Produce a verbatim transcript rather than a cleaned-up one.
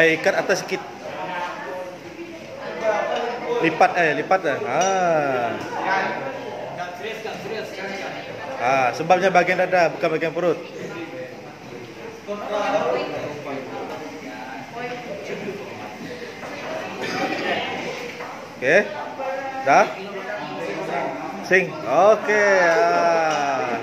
Eh, ikat atas sikit. Lipat eh, lipat eh. Ah. Ah, sebabnya bagian dada bukan bagian perut. Oke. Okay. Dah? Sing. Oke. Okay. Ah.